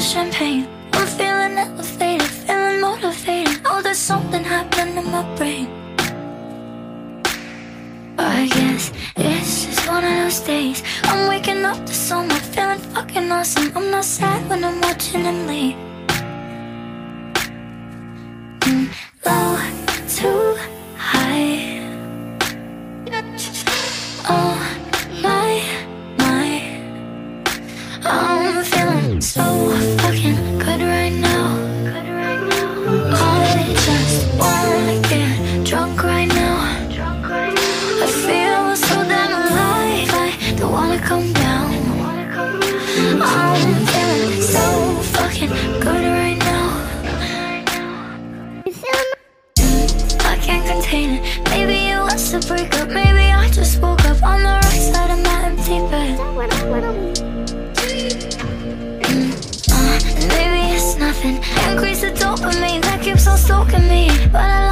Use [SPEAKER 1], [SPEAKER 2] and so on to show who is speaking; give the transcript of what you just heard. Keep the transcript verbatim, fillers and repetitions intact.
[SPEAKER 1] champagne. I'm feeling elevated, feeling motivated. Oh, there's something happening in my brain. I guess it's just one of those days. I'm waking up to someone, feeling fucking awesome. I'm not sad when I'm watching him leave. Mm, low, too high. Oh my, my, I'm feeling so fucking good right now. I just wanna get drunk right now. I feel so damn alive, I don't wanna come down. I'm feeling so fucking good right now. I can't contain it, maybe it was a breakup. Maybe I just woke up on the right side of my empty bed. mm, uh, Maybe it's nothing, increase the dopamine that keeps on stoking me. But I